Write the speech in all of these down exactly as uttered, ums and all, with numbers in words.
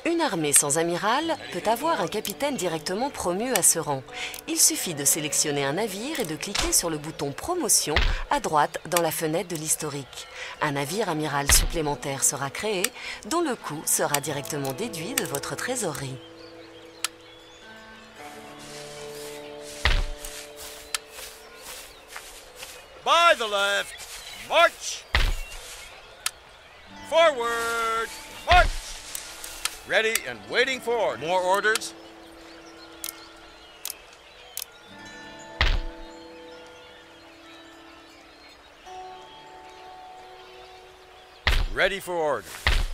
Une armée sans amiral peut avoir un capitaine directement promu à ce rang. Il suffit de sélectionner un navire et de cliquer sur le bouton Promotion à droite dans la fenêtre de l'historique. Un navire amiral supplémentaire sera créé, dont le coût sera directement déduit de votre trésorerie. By the left, march! Forward, march! Ready and waiting for more orders. Ready for orders.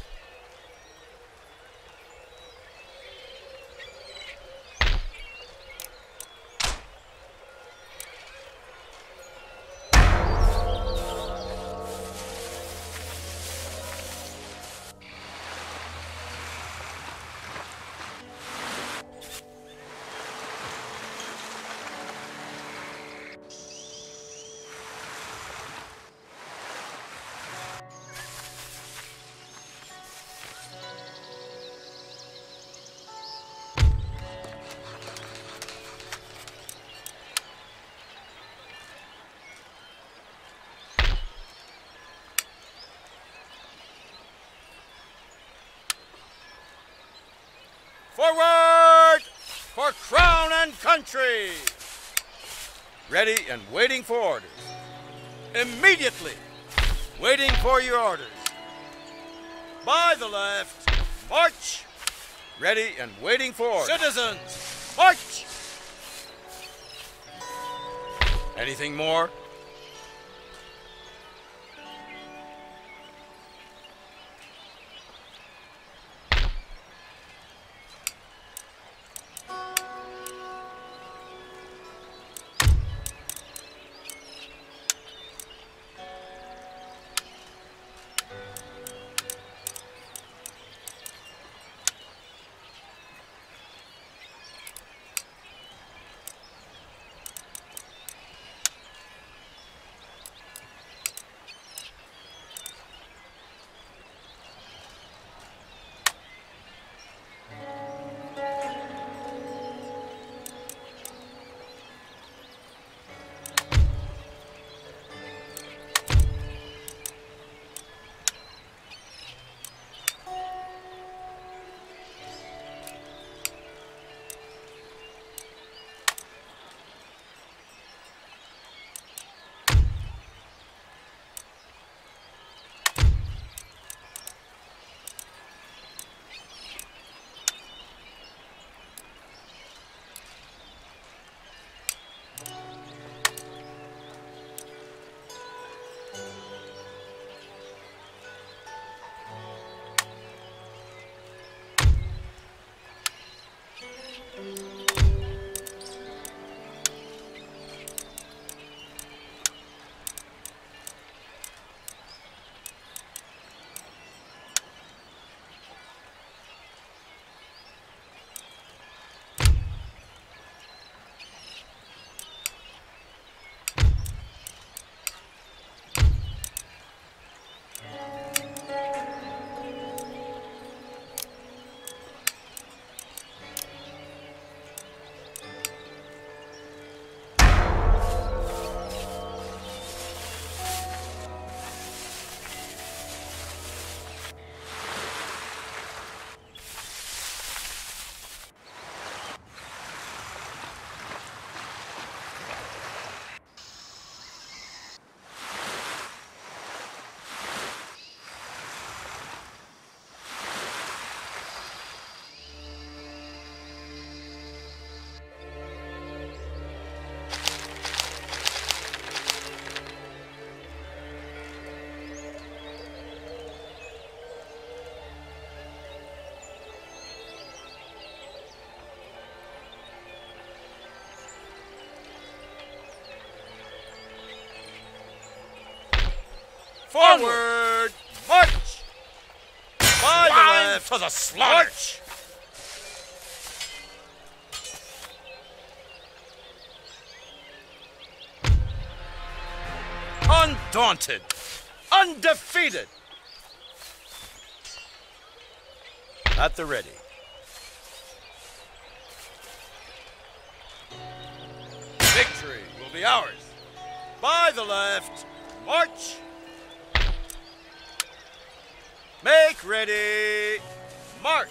Forward for crown and country! Ready and waiting for orders. Immediately waiting for your orders. By the left, march! Ready and waiting for orders. Citizens, march! Anything more? Forward, march! By the left, to the slaughter! march! Undaunted, undefeated. At the ready. Victory will be ours. By the left, march. Make ready, march.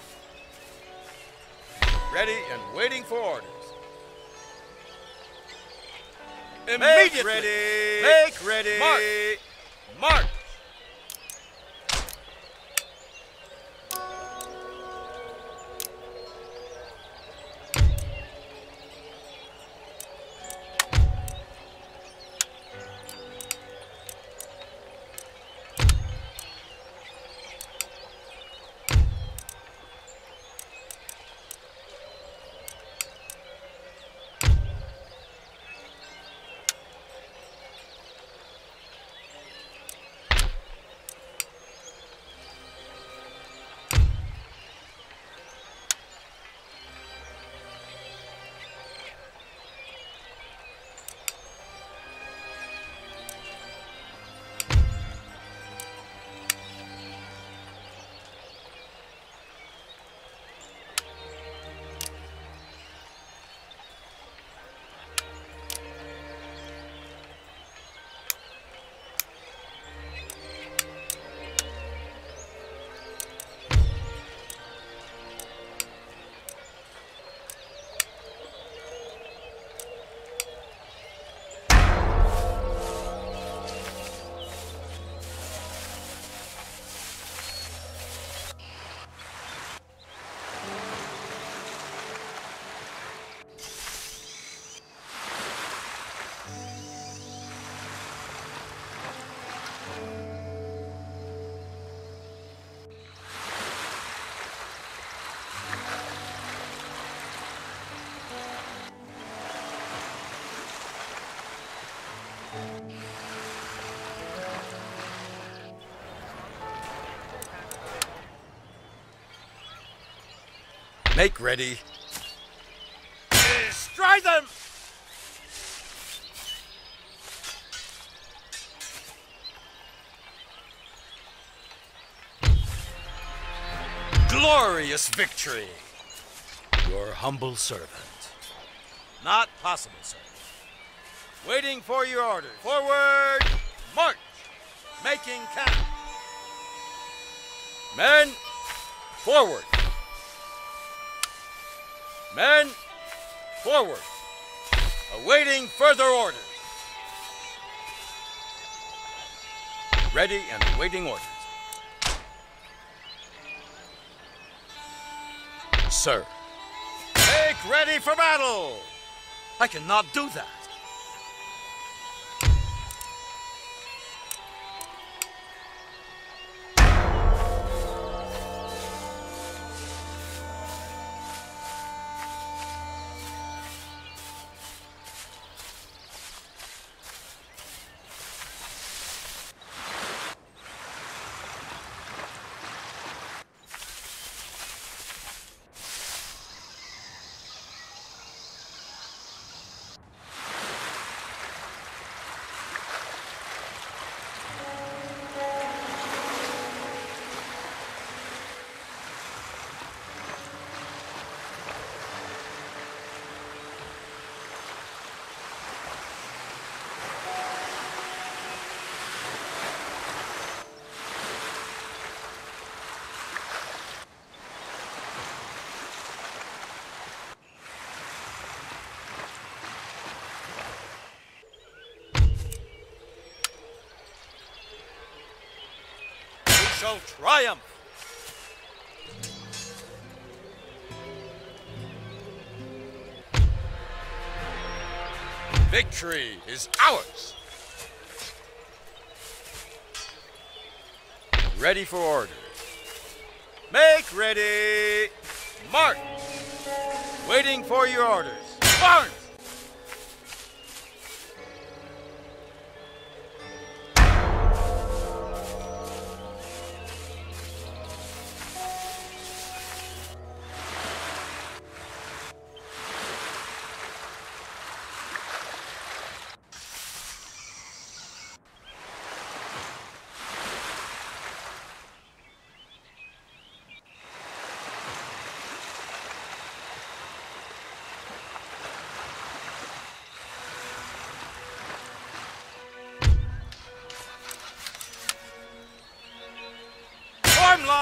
Ready and waiting for orders. Immediately. Make ready, make ready, march. March. Make ready. Strike them! Glorious victory! Your humble servant. Not possible, sir. Waiting for your orders. Forward, march! Making camp. Men, forward. Men, forward. Awaiting further orders. Ready and awaiting orders. Sir. Make ready for battle! I cannot do that. Shall triumph. Victory is ours. Ready for orders. Make ready. March. Waiting for your orders. Barnes.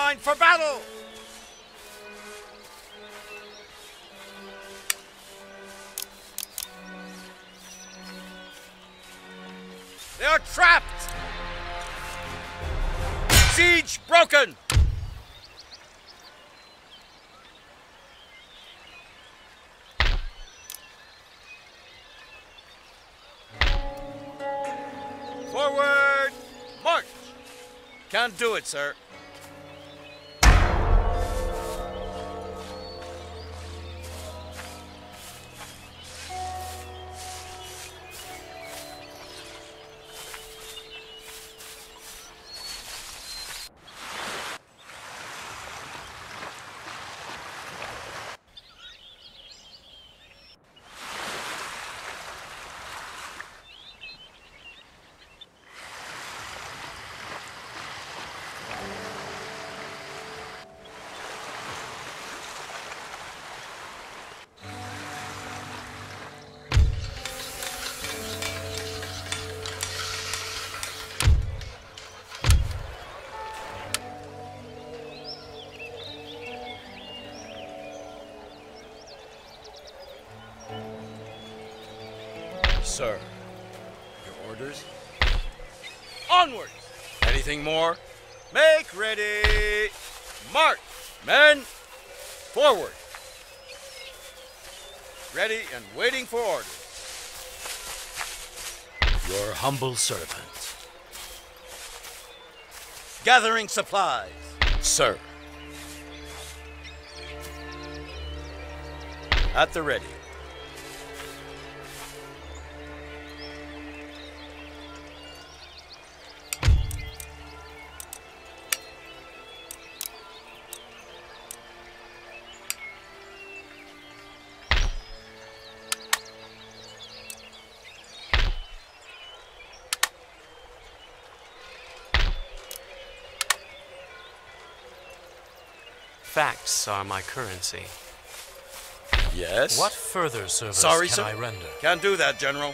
line for battle! They are trapped! Siege broken! Forward! March! Can't do it, sir. Sir, your orders? Onwards! Anything more? Make ready! March! Men, forward! Ready and waiting for orders. Your humble servant. Gathering supplies. Sir. At the ready. Facts are my currency. Yes? What further service Sorry, can sir. I render? Can't do that, General.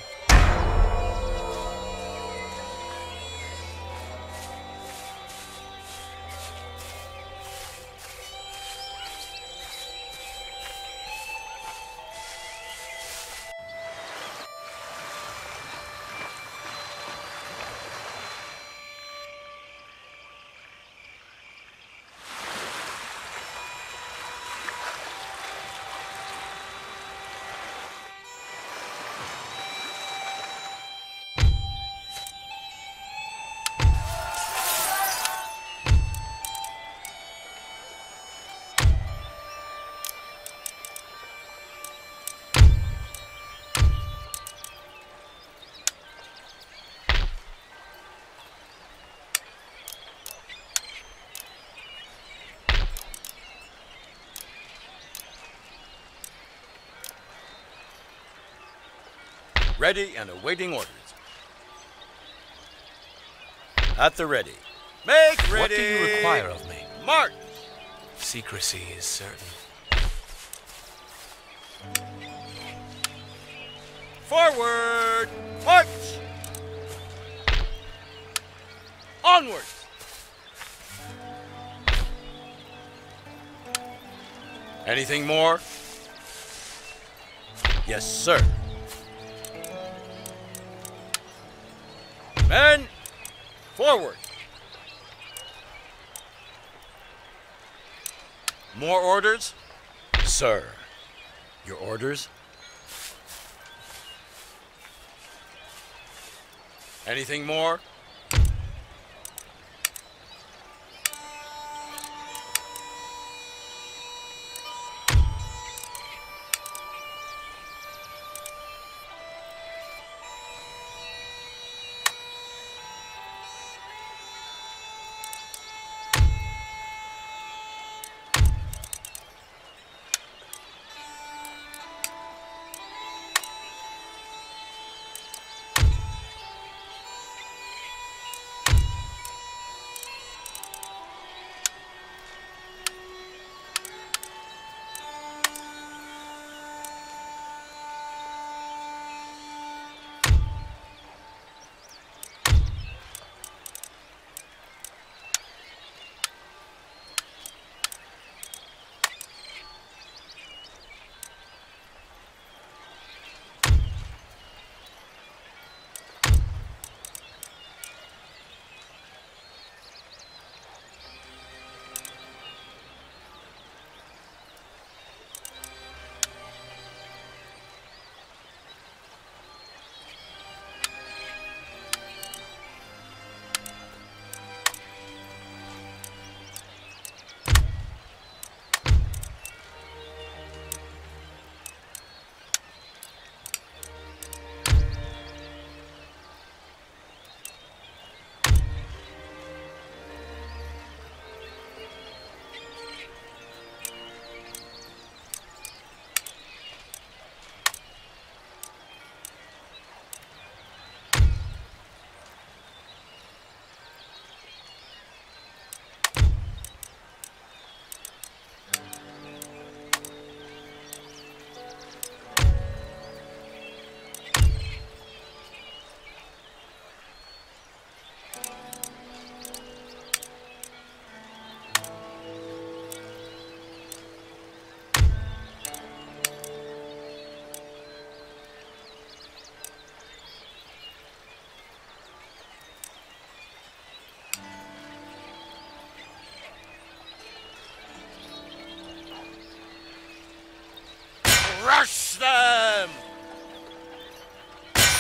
Ready and awaiting orders. At the ready. Make ready! What do you require of me? March! Secrecy is certain. Forward! March! Onwards! Anything more? Yes, sir. Men, forward! More orders? Sir, your orders? Anything more?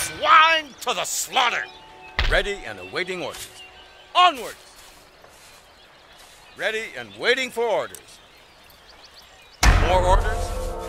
swine to the slaughter! Ready and awaiting orders. Onwards! Ready and waiting for orders. More orders?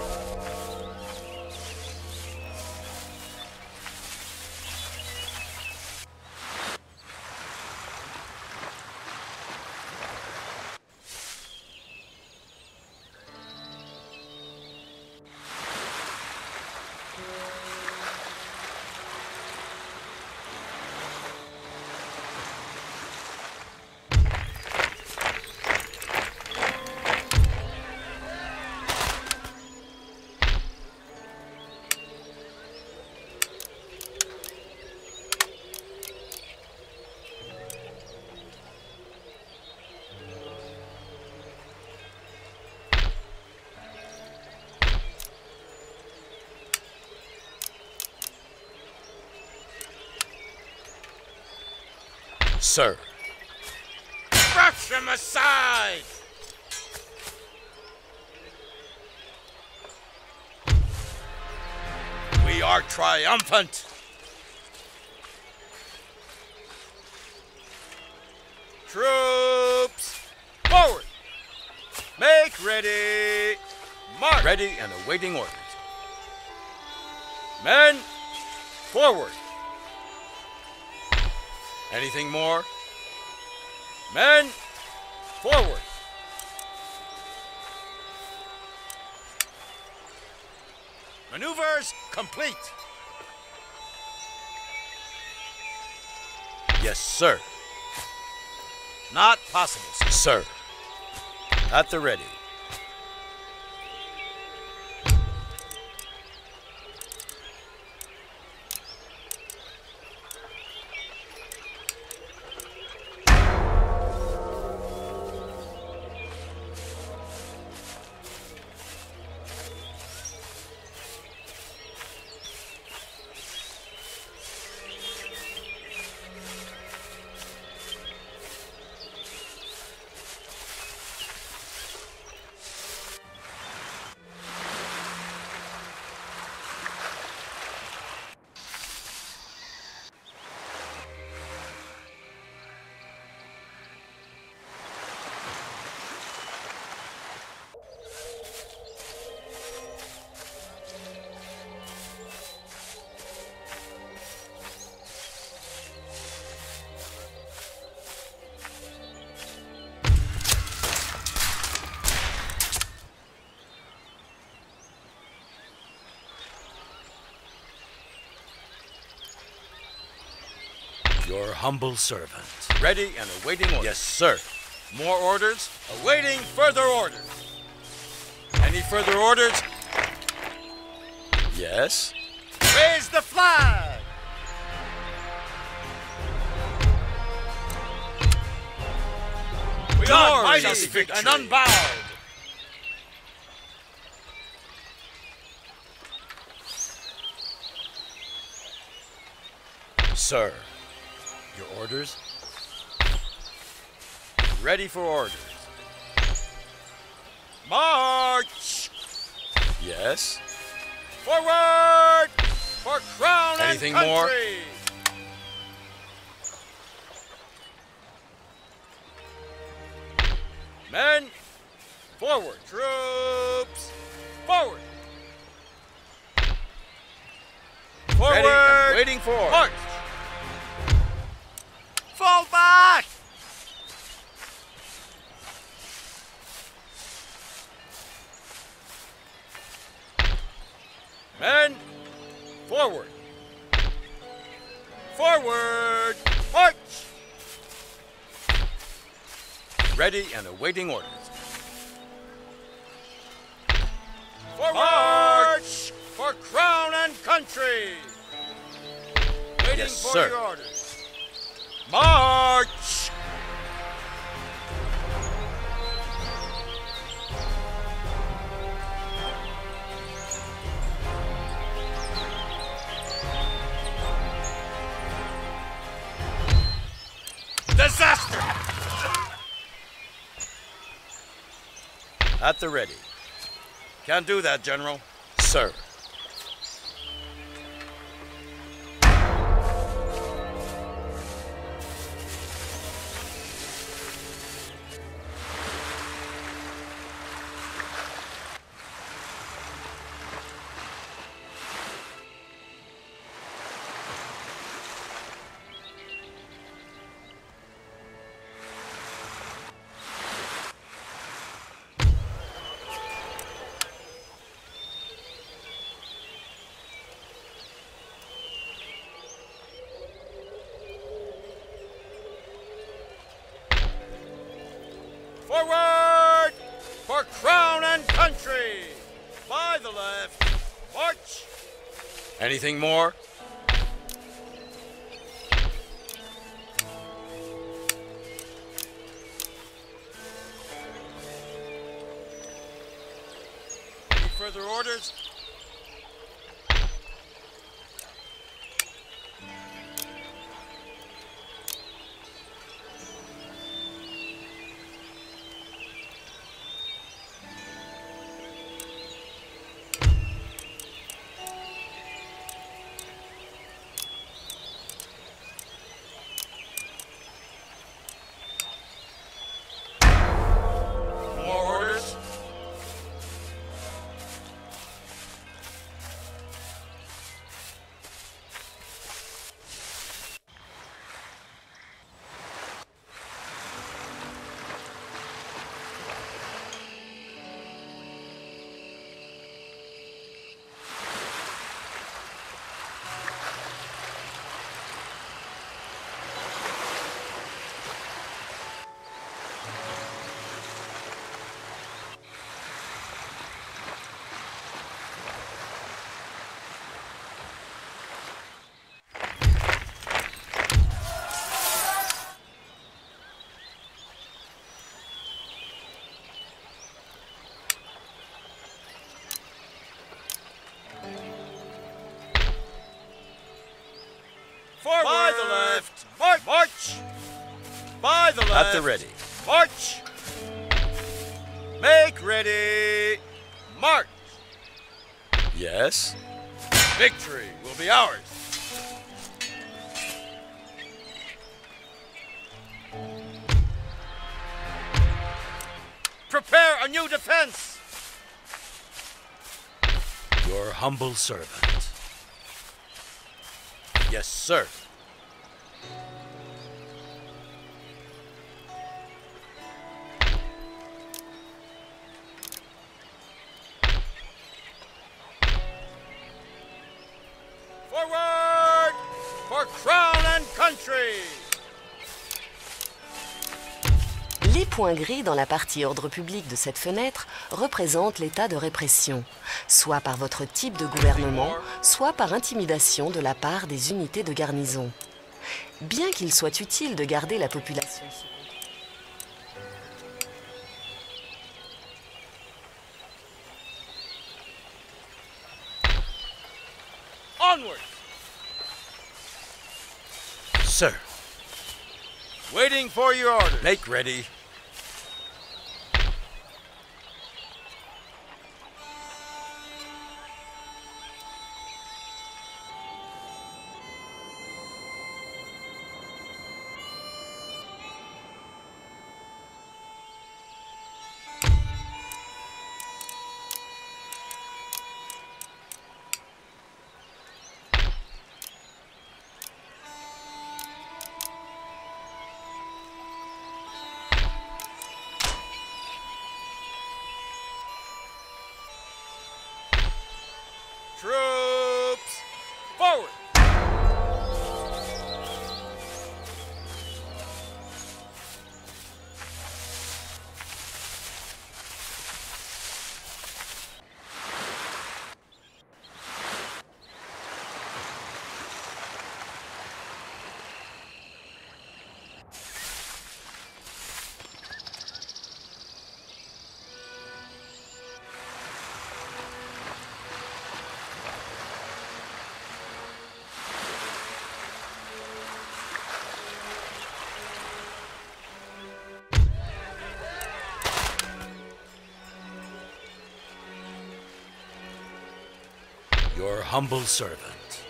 Sir. Brush him aside! We are triumphant! Troops, forward! Make ready! March! Ready and awaiting orders. Men, forward! Anything more? Men, forward! Maneuvers complete! Yes, sir. Not possible, sir. Sir. At the ready. Your humble servant. Ready and awaiting orders. Yes, sir. More orders, awaiting further orders. Any further orders? Yes. Raise the flag! We are Glorious mighty victory. and unbowed. Sir. Your orders? Ready for orders. March! Yes. Forward! For crown Anything and more? country! Men, forward! Troops, forward! Forward! Ready and waiting for orders. March! Fall back! Men, forward! Forward! March! Ready and awaiting orders. Forward! March! For crown and country! Waiting Yes, for sir. your orders. March! Disaster! At the ready. Can't do that, General. Sir. Anything more? Any further orders? Forward! By the left! March! March! By the left! At the ready. March! Make ready! March! Yes? Victory will be ours! Prepare a new defense! Your humble servant. Yes, sir. Forward for crown and country! Les points gris dans la partie ordre public de cette fenêtre représentent l'état de répression, soit par votre type de gouvernement, soit par intimidation de la part des unités de garnison. Bien qu'il soit utile de garder la population sous contrôle. Onward! Sir, Waiting for your orders. make ready. Troops, forward! Your humble servant.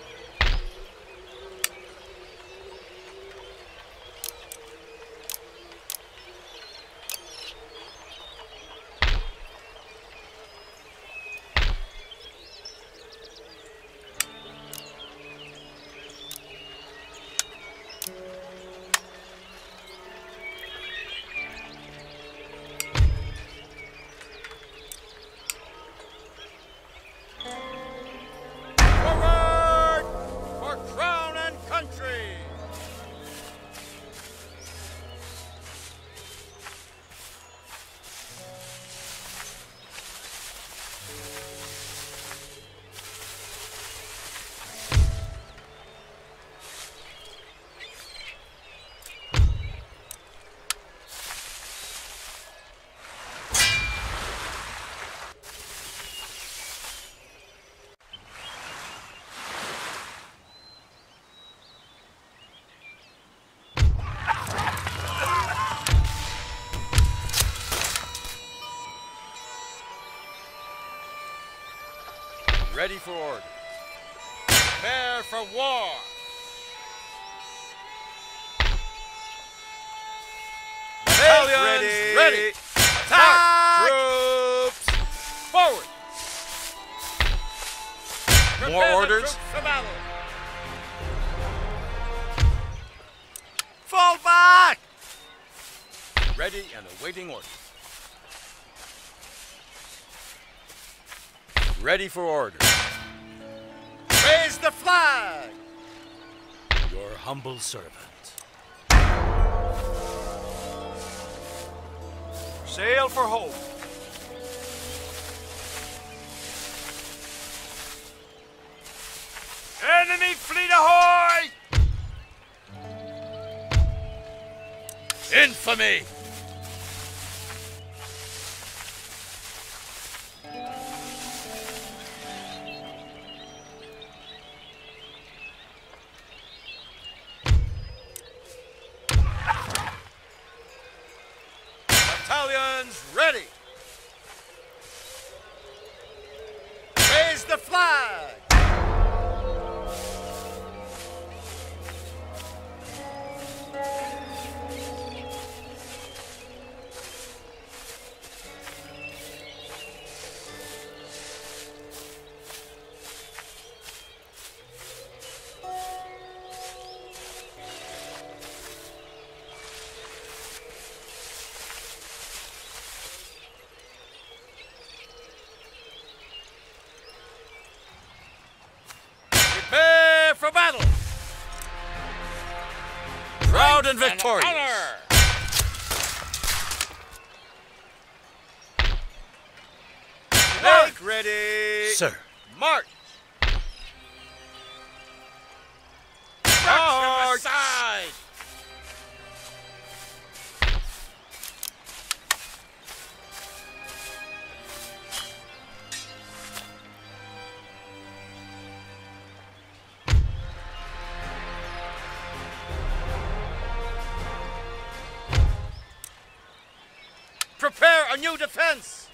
Forward for crown and country! Ready for orders. Prepare for war. Battalions ready. ready. Attack! Troops forward. Prepare More orders. Troops for battle. Fall back. Ready and awaiting orders. Ready for orders. Raise the flag! Your humble servant. Sail for home. Enemy fleet ahoy! Infamy! Battalions ready. Raise the flag. Prepare for battle! Proud and victorious! Make ready! Sir. March! March! Aside! Prepare a new defense!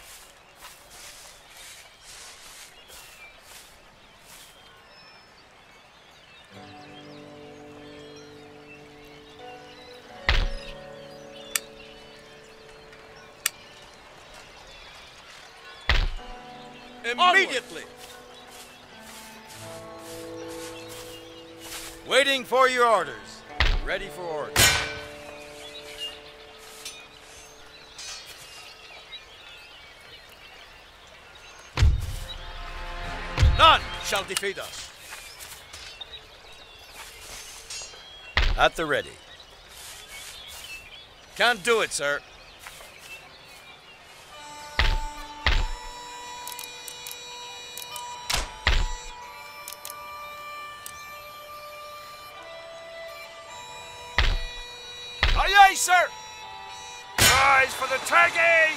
Immediately! Waiting for your orders. Ready for orders. None shall defeat us. At the ready. Can't do it, sir. Aye, aye, sir. Rise for the tagging!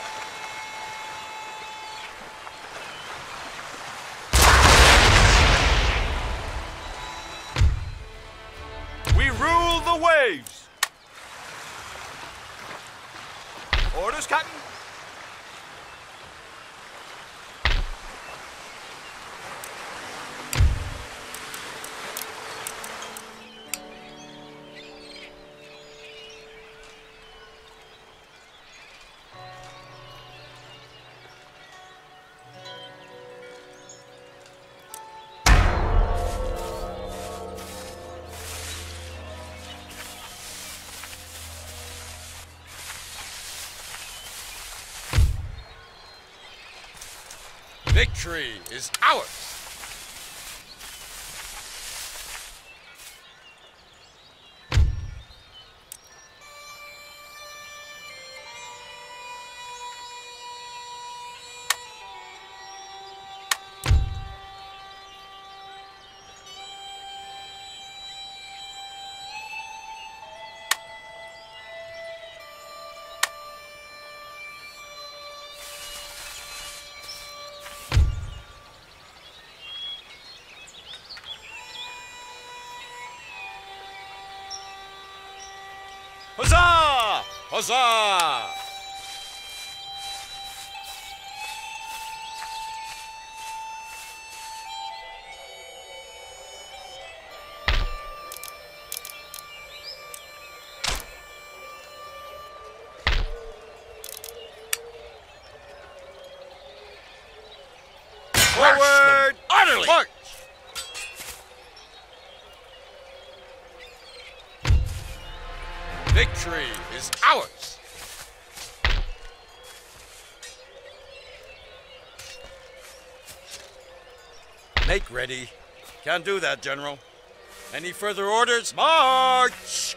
We rule the waves. Orders, Captain. Victory is ours! Huzzah! Huzzah! Forward! Utterly! March! Victory is ours! Make ready. Can't do that, General. Any further orders? March!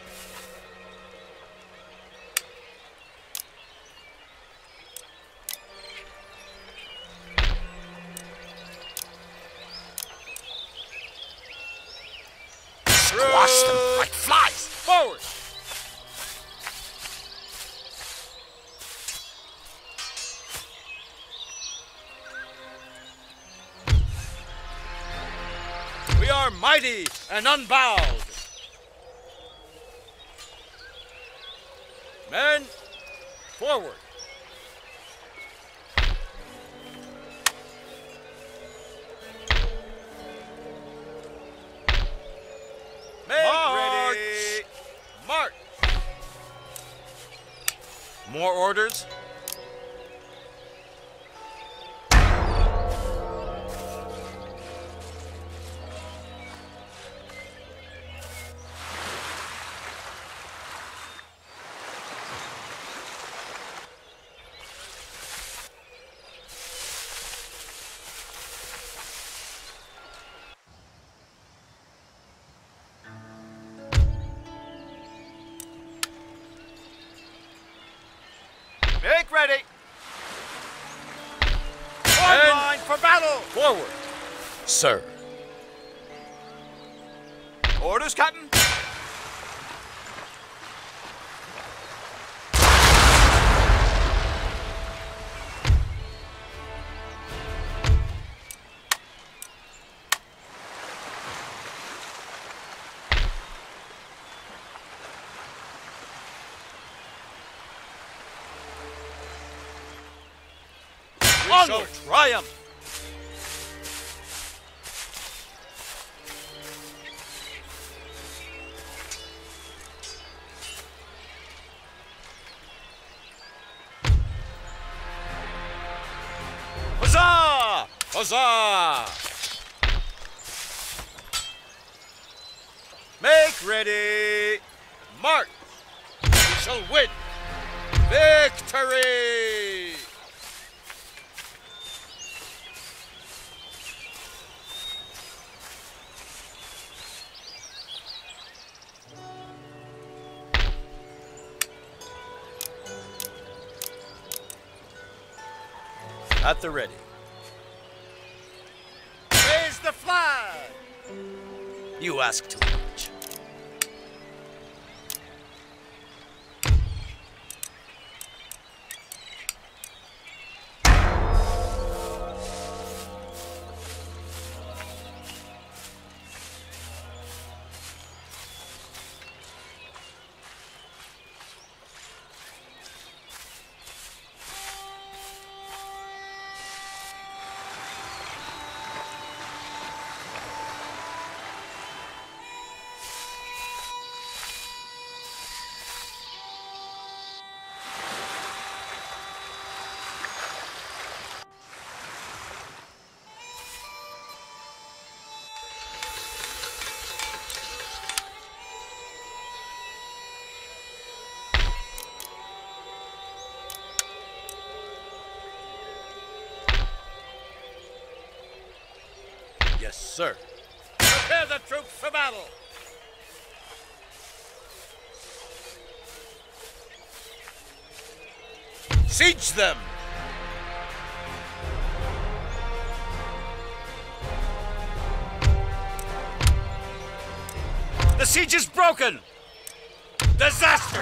Squash them like flies! Forward! We are mighty and unbowed. Men, forward. Make March! ready. March. More orders? Make ready. Form line for battle. Forward. Sir. Orders, Captain. We shall triumph! Huzzah! Huzzah! Make ready! March! We shall win! Victory! At the ready. Raise the flag! You ask too much. Yes, sir. Prepare the troops for battle! Siege them! The siege is broken! Disaster!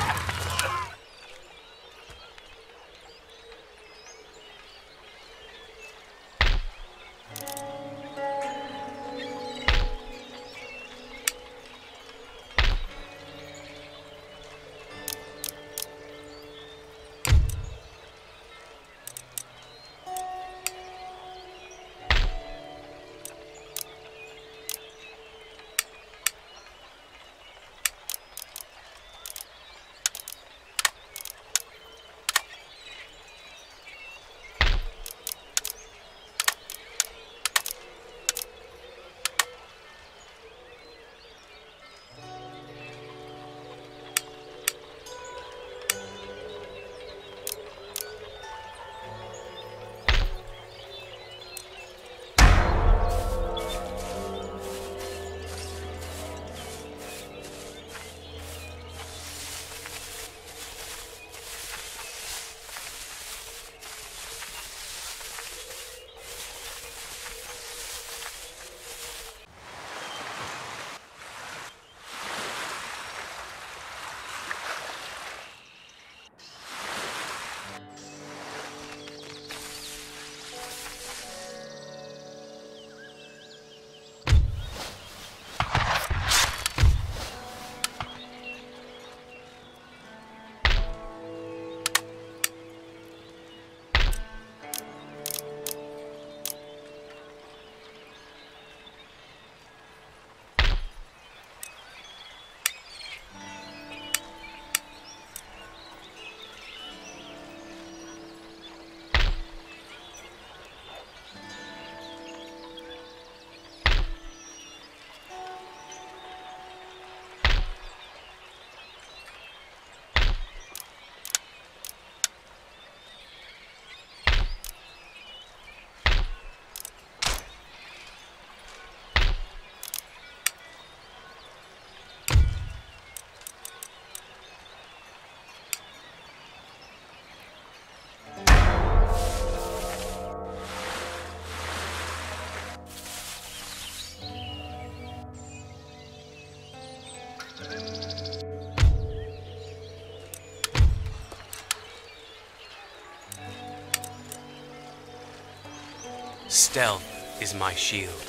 Stealth is my shield.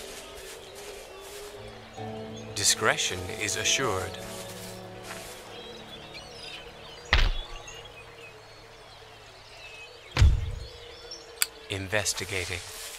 Discretion is assured. Investigating.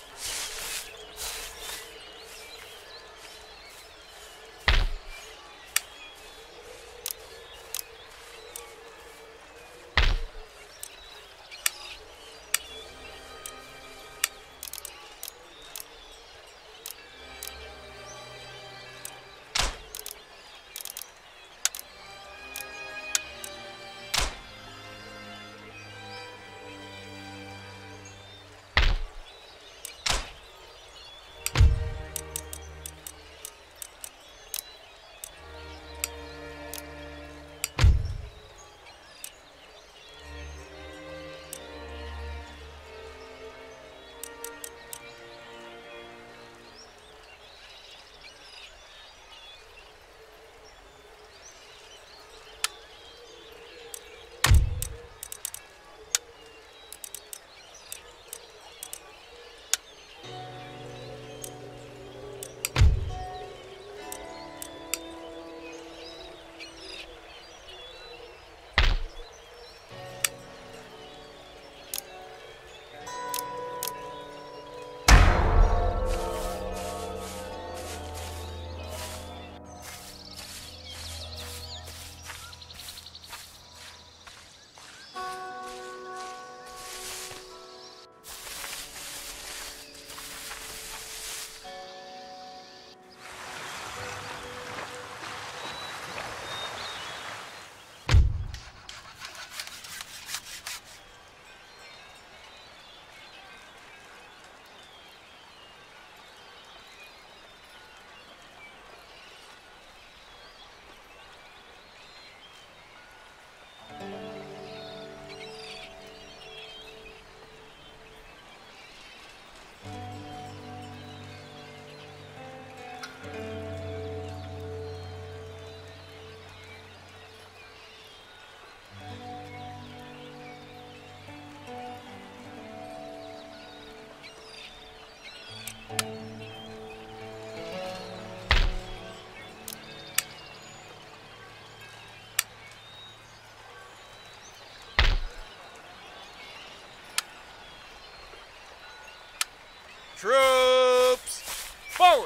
Troops, forward!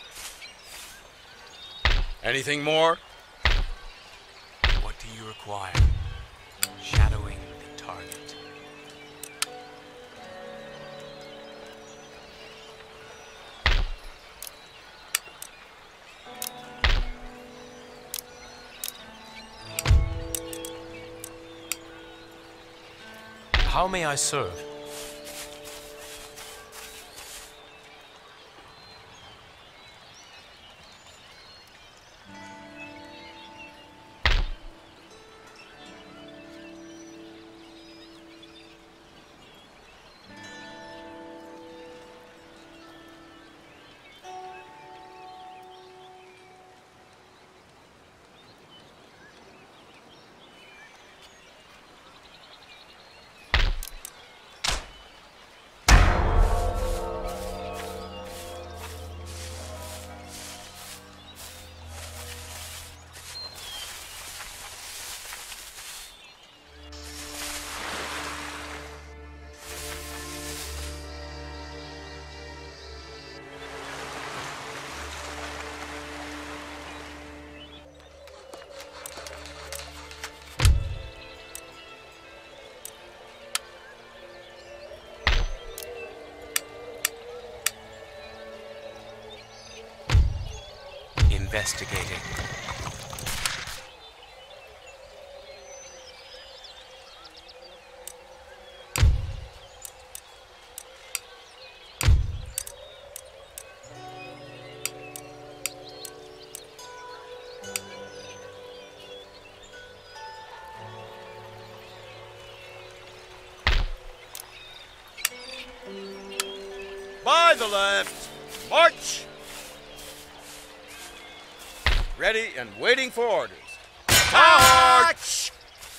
Anything more? What do you require? Shadowing the target. How may I serve? Investigating. By the left, march! ready and waiting for orders. March!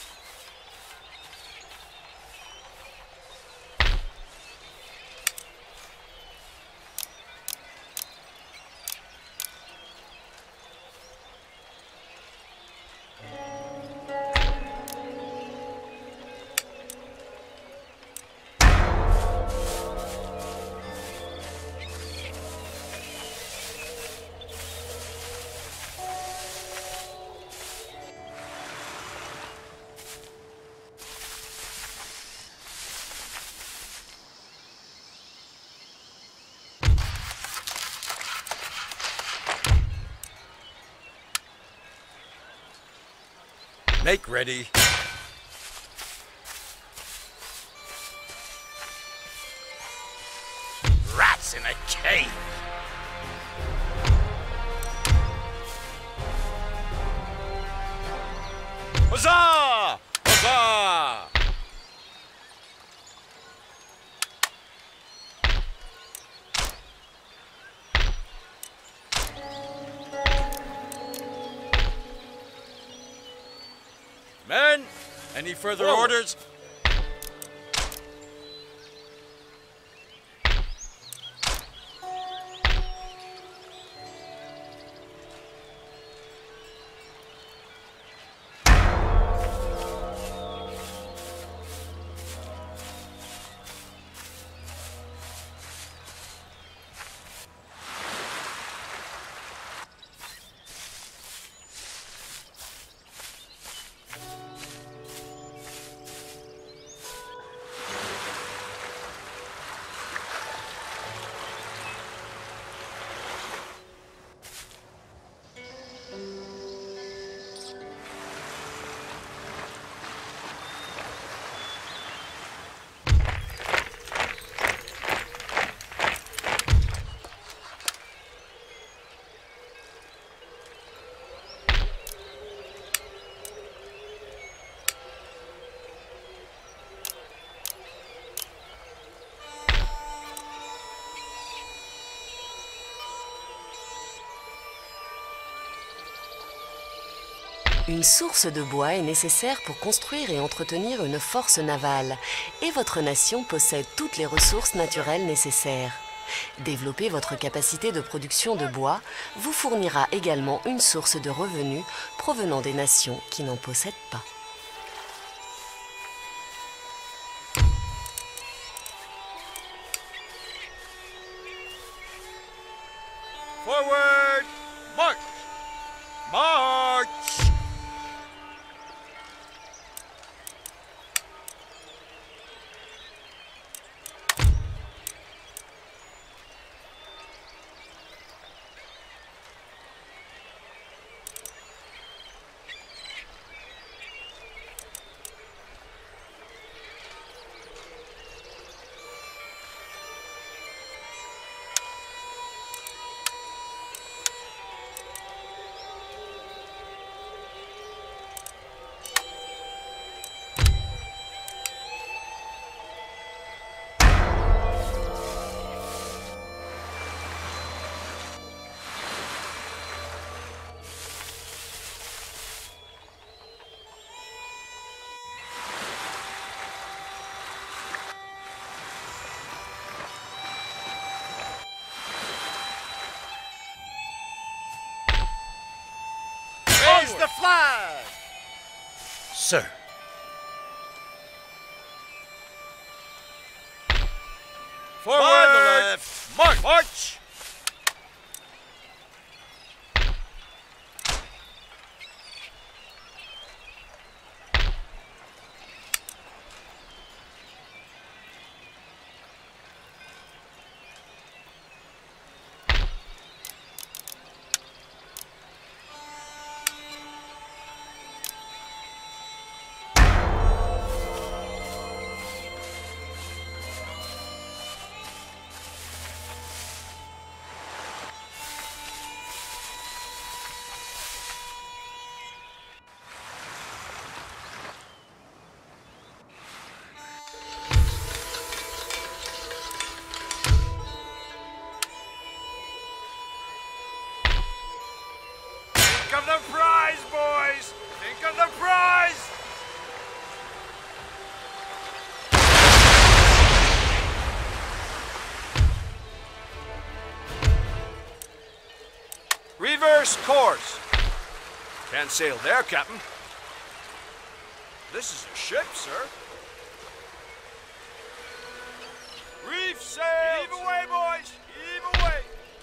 Make ready. Rats in a cave. Huzzah! Huzzah! Men, any further Forward. orders? Une source de bois est nécessaire pour construire et entretenir une force navale, et votre nation possède toutes les ressources naturelles nécessaires. Développer votre capacité de production de bois vous fournira également une source de revenus provenant des nations qui n'en possèdent pas. Forward! March! March! Raise the flag! Sir. Forward! By the left! March! March! course. Can't sail there, Captain. This is a ship, sir. Reef sails! Heave away, boys! Heave away!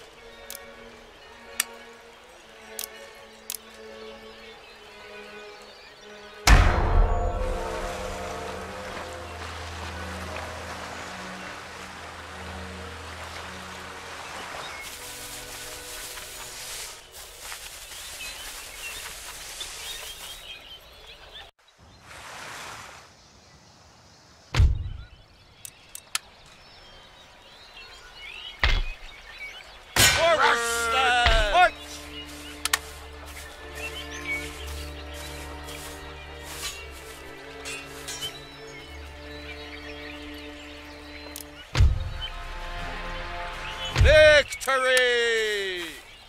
Victory!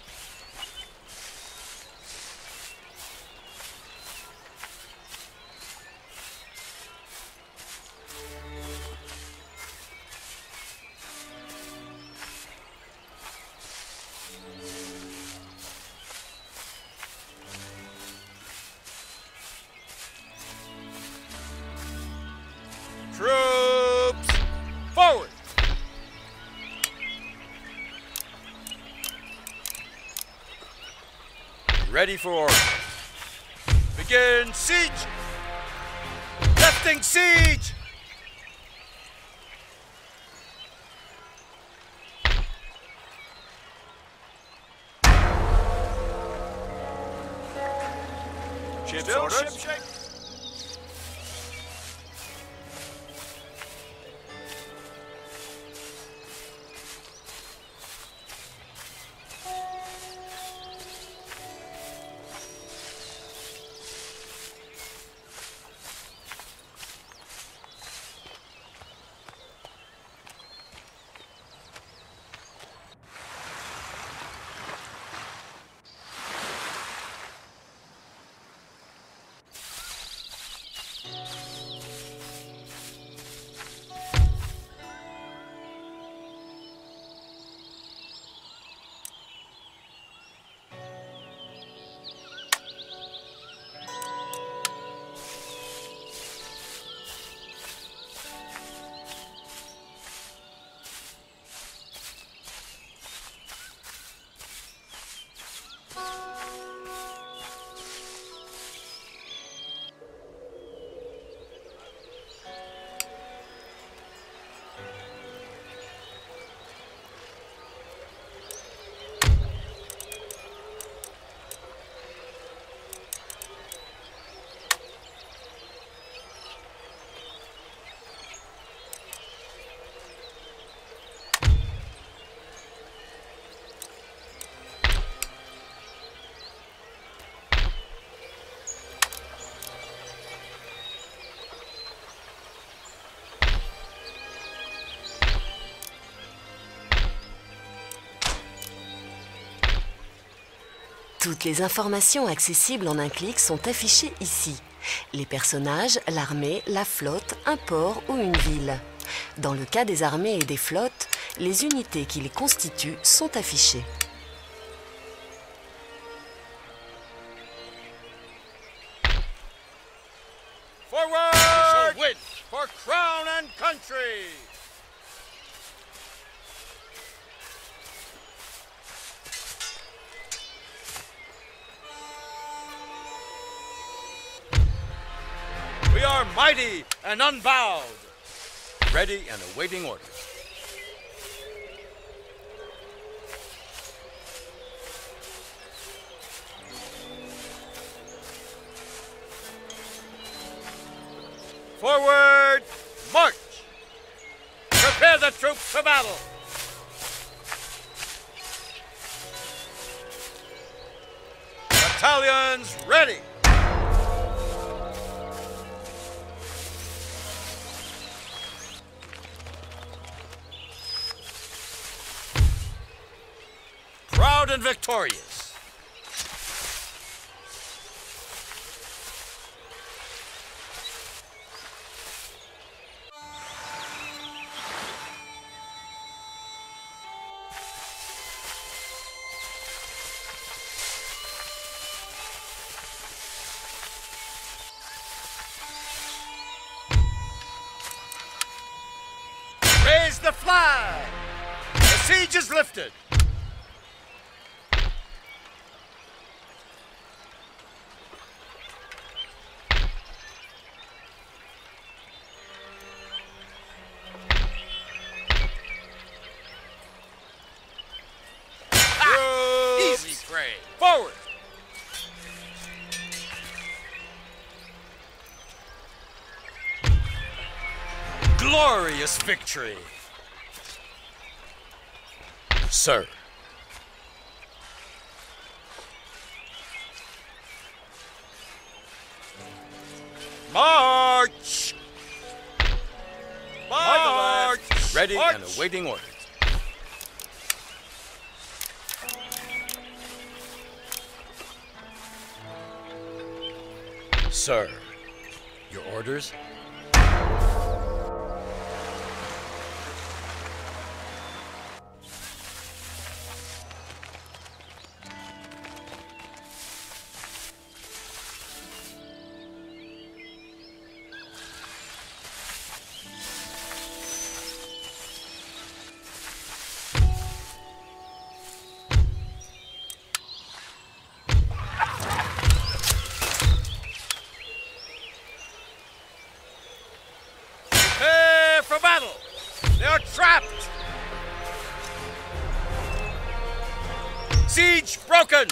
Troops, forward! Ready for order. Begin siege! Lifting siege! Ship's Still orders. Ship shape. Toutes les informations accessibles en un clic sont affichées ici. Les personnages, l'armée, la flotte, un port ou une ville. Dans le cas des armées et des flottes, les unités qui les constituent sont affichées. Forward! Win for crown and country! We are mighty and unbowed, ready and awaiting orders. Forward, march! Prepare the troops for battle! Battalions ready! Proud and victorious. the flag! The siege is lifted! Easy prey. Forward! Glorious victory! Sir. March! March! Ready March! and awaiting orders. Sir, your orders? Prepare for battle! They are trapped! Siege broken!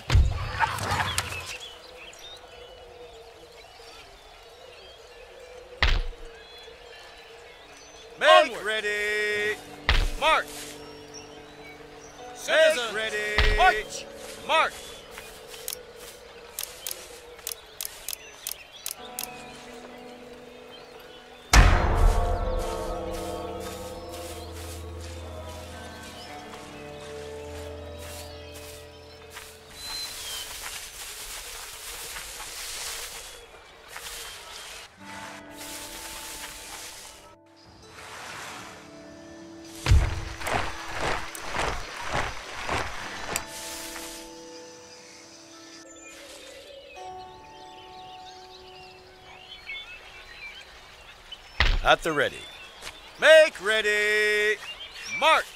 Make Onward. ready! March! Citizens, Make ready! march! March! At the ready. Make ready! March!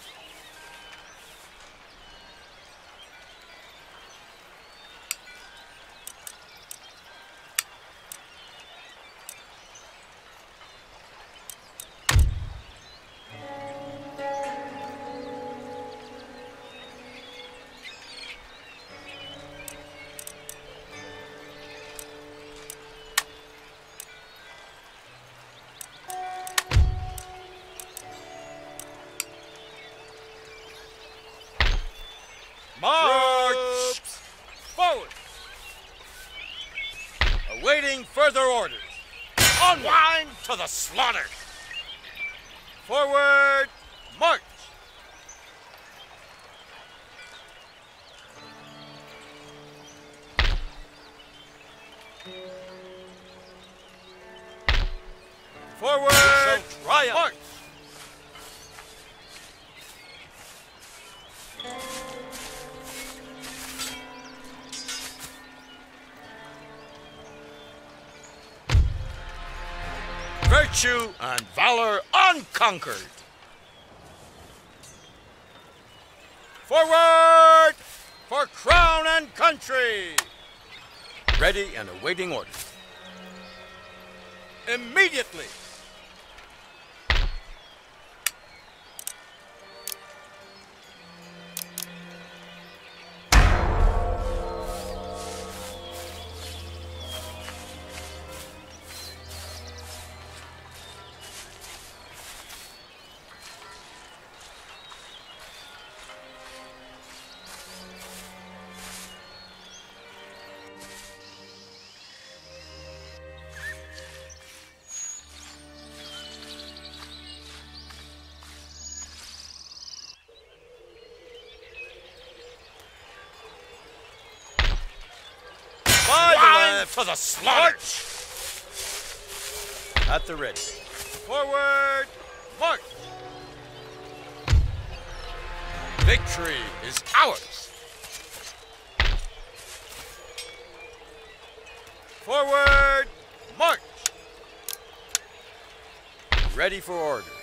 March! Troops. Forward! Awaiting further orders. Unwind to the slaughter! Forward! March! Forward! Triumph! March! Virtue and valor unconquered. Forward for crown and country. Ready and awaiting orders. Immediately. For the slaughter! At the ready. Forward! March! Victory is ours! Forward! March! Ready for orders.